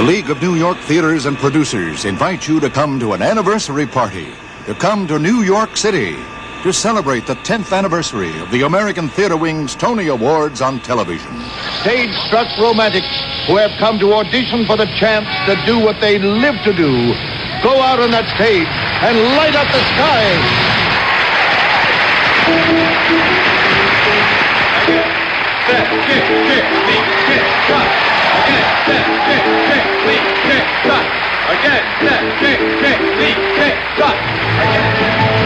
League of New York Theaters and Producers invite you to come to an anniversary party, to come to New York City, to celebrate the 10th anniversary of the American Theater Wing's Tony Awards on television. Stage-struck romantics who have come to audition for the chance to do what they live to do. Go out on that stage and light up the skies. Step, kick, kick, leap, kick, cut. Again, step, kick, kick, leap, kick, cut. Again, step, kick, kick, leap, kick, cut. Again.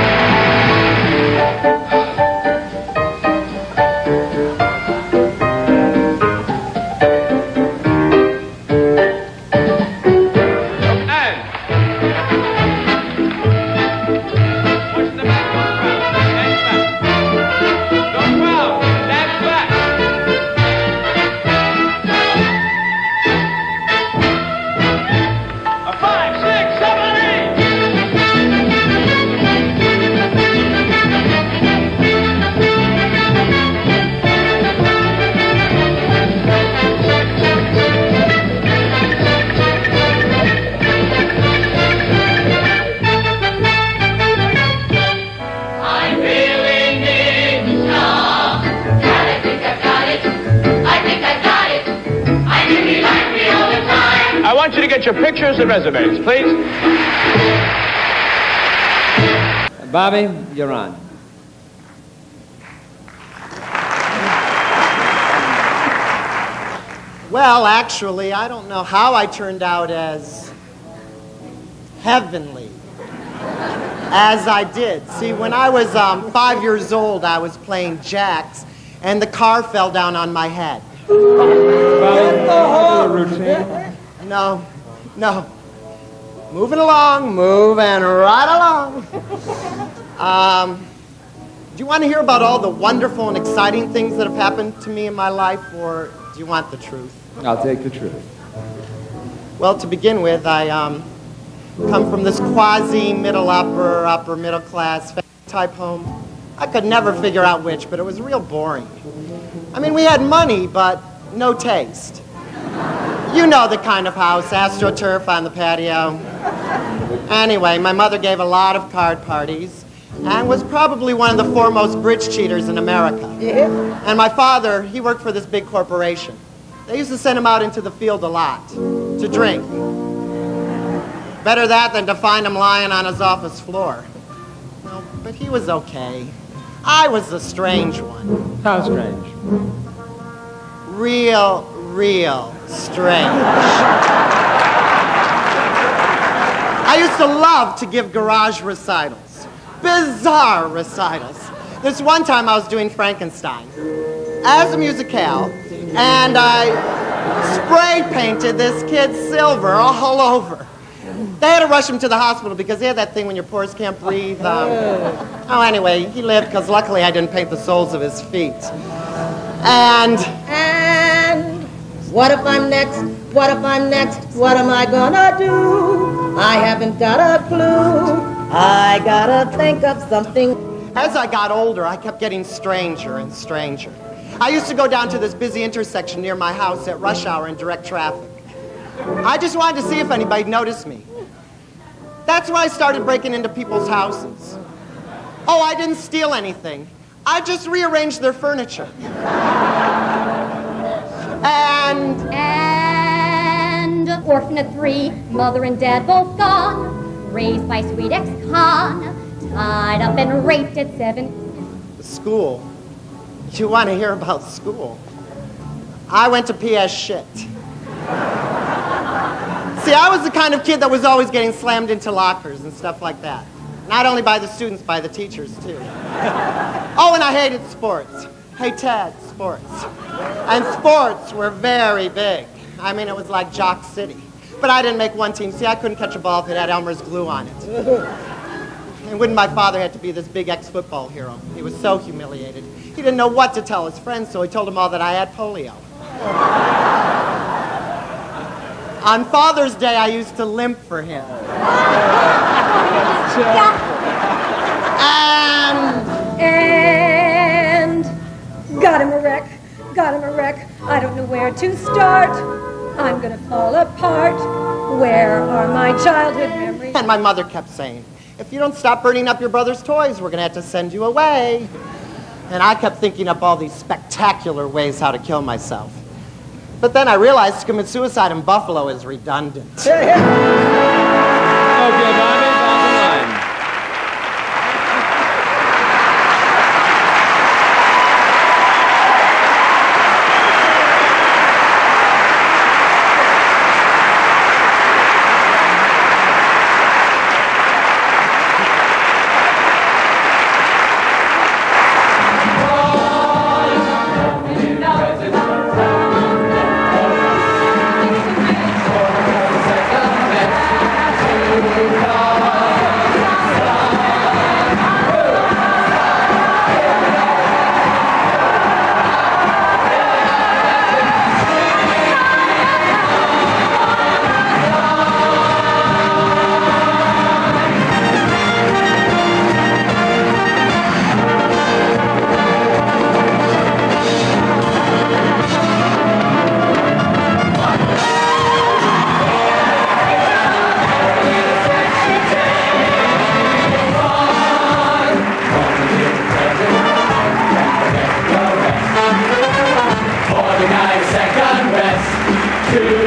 Get your pictures and resumes, please. Bobby, you're on. Well, actually, I don't know how I turned out as heavenly as I did. See, when I was 5 years old, I was playing jacks, and the car fell down on my head. No. Moving right along. Do you want to hear about all the wonderful and exciting things that have happened to me in my life, or do you want the truth? I'll take the truth. Well, to begin with, I come from this quasi-middle upper middle class type home. I could never figure out which, but it was real boring. I mean, we had money, but no taste. You know the kind of house, AstroTurf on the patio. Anyway, my mother gave a lot of card parties and was probably one of the foremost bridge cheaters in America. Yeah. And my father, he worked for this big corporation. They used to send him out into the field a lot to drink. Better that than to find him lying on his office floor. No, but he was okay. I was the strange one. How strange? Real strange. I used to love to give garage recitals, bizarre recitals. This one time I was doing Frankenstein as a musicale, and I spray painted this kid silver all over. They had to rush him to the hospital because they had that thing when your pores can't breathe. Oh, anyway, he lived because luckily I didn't paint the soles of his feet. And what if I'm next? What if I'm next? What am I gonna do? I haven't got a clue. I gotta think of something. As I got older, I kept getting stranger and stranger. I used to go down to this busy intersection near my house at rush hour in direct traffic. I just wanted to see if anybody noticed me. That's why I started breaking into people's houses. Oh, I didn't steal anything. I just rearranged their furniture. And orphan at 3, mother and dad both gone, raised by sweet ex-con, tied up and raped at 7. School. You want to hear about school? I went to PS shit. See, I was the kind of kid that was always getting slammed into lockers and stuff like that. Not only by the students, by the teachers, too. Oh, and I hated sports. Hey, Ted, sports. And sports were very big. I mean, it was like Jock City. But I didn't make one team. See, I couldn't catch a ball if it had Elmer's glue on it. And when my father had to be this big ex-football hero, he was so humiliated. He didn't know what to tell his friends, so he told them all that I had polio. On Father's Day, I used to limp for him. And got him a wreck. I don't know where to start. I'm gonna fall apart. Where are my childhood memories? And my mother kept saying, if you don't stop burning up your brother's toys, we're going to have to send you away. And I kept thinking up all these spectacular ways how to kill myself. But then I realized to commit suicide in Buffalo is redundant. Okay, Bobby, bottom line. To